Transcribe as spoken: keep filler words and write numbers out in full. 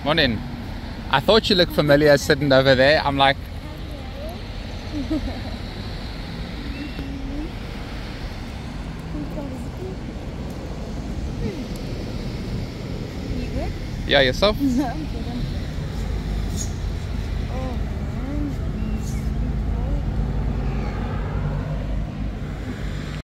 Morning. I thought you looked familiar sitting over there. I'm like... You good? Yeah, yourself? I'm good.